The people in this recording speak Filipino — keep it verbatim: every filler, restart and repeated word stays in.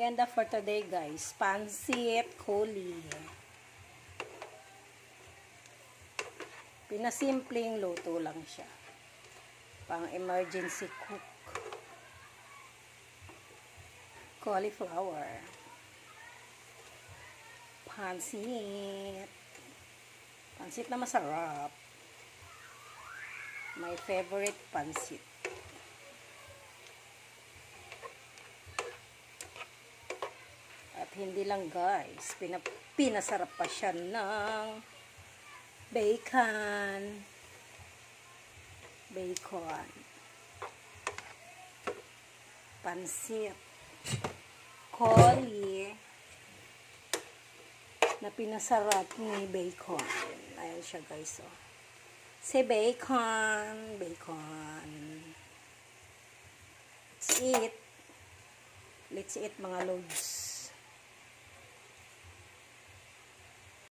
Merienda for today, guys. Pancit, Coolli. Pinasimpleng luto lang siya. Pang emergency cook. Cauliflower. Pancit. Pancit na masarap. My favorite pancit. At hindi lang, guys, pinap pinasarap pa siya ng bacon. Bacon. Pancit. Coolli. Na pinasarap ni bacon. Ayan siya, guys, oh. Si bacon. Bacon. Let's eat. Let's eat, mga loads.